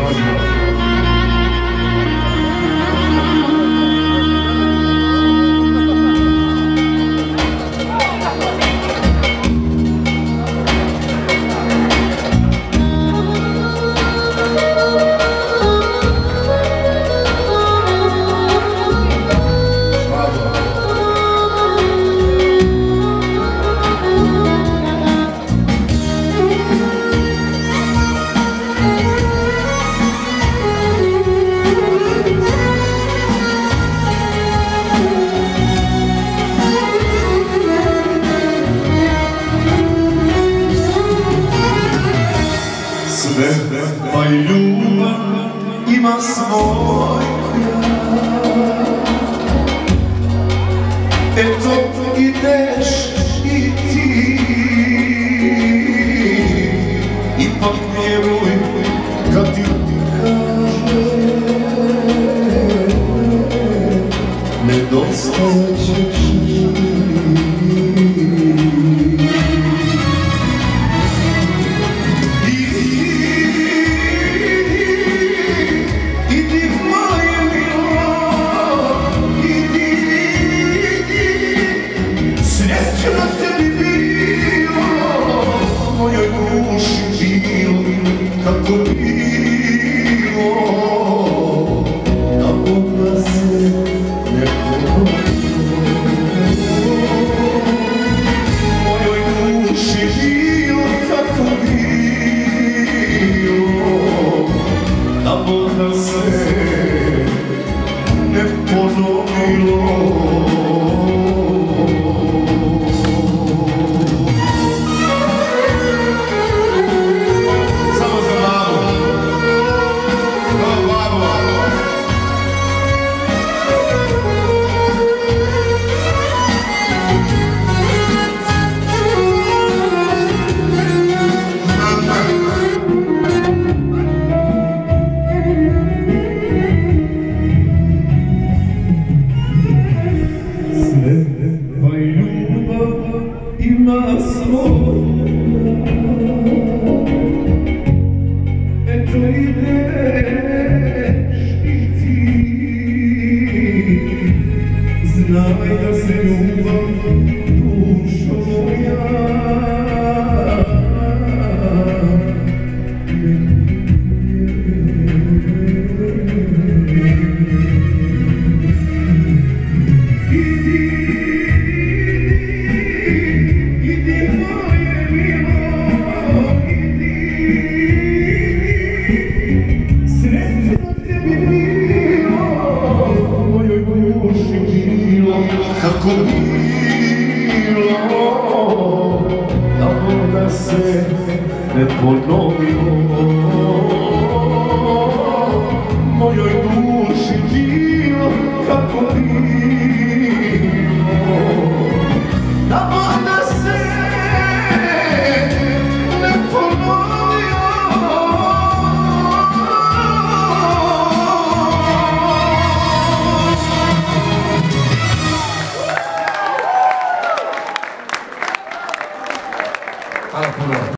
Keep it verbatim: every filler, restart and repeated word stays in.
Pa i ljubav ima svoj kraj. Eto ideš i ti, ipak vjeruj kad ti kaže nedostajat ćeš mi. Kako bilo, da Boga se ne ponovilo. Mojoj duši bilo kako bilo, da Boga se ne ponovilo. Pa i ljubav ima svoj kraj. Eto ideš i ti, znaj da se ljubav dušo moja kako bilo, da Boga se ne ponovilo. Mojoj duši bilo kako bilo.